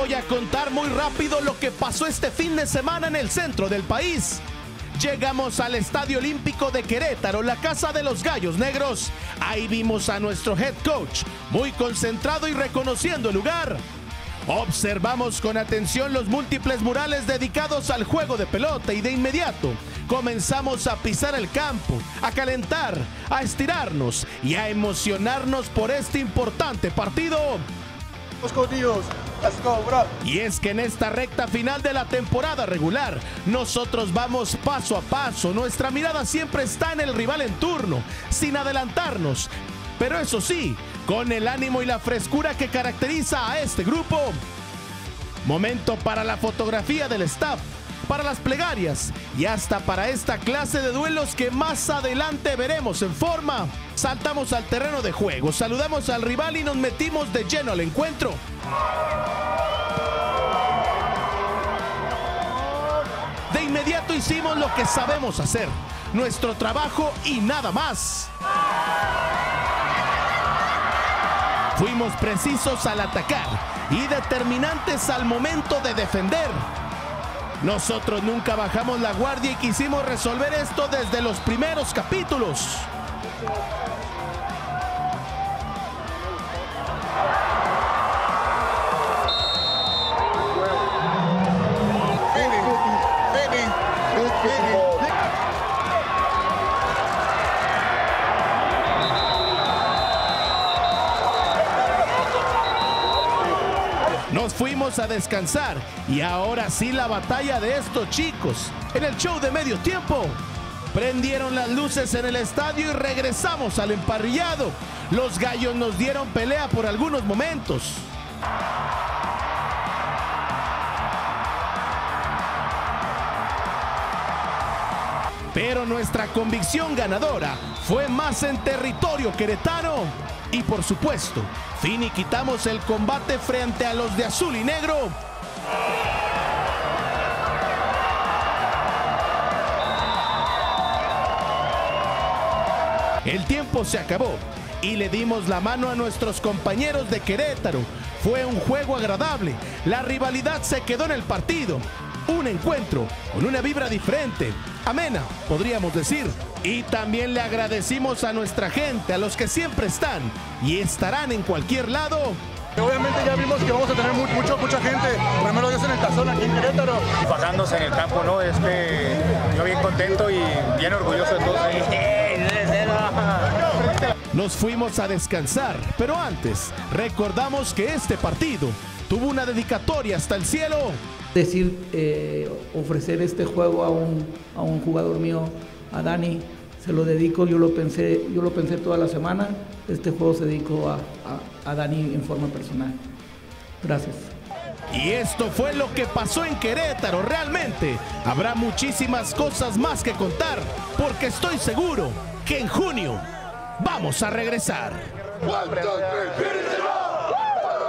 voy a contar muy rápido lo que pasó este fin de semana en el centro del país. Llegamos al Estadio Olímpico de Querétaro, la casa de los Gallos Negros. Ahí vimos a nuestro head coach, muy concentrado y reconociendo el lugar. Observamos con atención los múltiples murales dedicados al juego de pelota y de inmediato comenzamos a pisar el campo, a calentar, a estirarnos y a emocionarnos por este importante partido. Y es que en esta recta final de la temporada regular, nosotros vamos paso a paso. Nuestra mirada siempre está en el rival en turno, sin adelantarnos. Pero eso sí, con el ánimo y la frescura que caracteriza a este grupo. Momento para la fotografía del staff, para las plegarias y hasta para esta clase de duelos que más adelante veremos en forma. Saltamos al terreno de juego, saludamos al rival y nos metimos de lleno al encuentro. De inmediato hicimos lo que sabemos hacer, nuestro trabajo y nada más. Fuimos precisos al atacar y determinantes al momento de defender. Nosotros nunca bajamos la guardia y quisimos resolver esto desde los primeros capítulos. Nos fuimos a descansar y ahora sí la batalla de estos chicos. En el show de medio tiempo, prendieron las luces en el estadio y regresamos al emparrillado. Los Gallos nos dieron pelea por algunos momentos. Pero nuestra convicción ganadora fue más en territorio queretano. Y por supuesto, finiquitamos el combate frente a los de azul y negro. El tiempo se acabó y le dimos la mano a nuestros compañeros de Querétaro. Fue un juego agradable, la rivalidad se quedó en el partido. Un encuentro con una vibra diferente, amena, podríamos decir. Y también le agradecimos a nuestra gente, a los que siempre están y estarán en cualquier lado. Obviamente ya vimos que vamos a tener mucha gente, primero Dios en el Tazón aquí en Querétaro. Bajándose en el campo, ¿no? Yo bien contento y bien orgulloso de todos ellos. Nos fuimos a descansar, pero antes recordamos que este partido tuvo una dedicatoria hasta el cielo. Ofrecer este juego a un jugador mío, a Dani, se lo dedico, yo lo pensé toda la semana. Este juego se dedicó a Dani en forma personal. Gracias. Y esto fue lo que pasó en Querétaro. Realmente habrá muchísimas cosas más que contar, porque estoy seguro que en junio vamos a regresar. 1, 2, 3.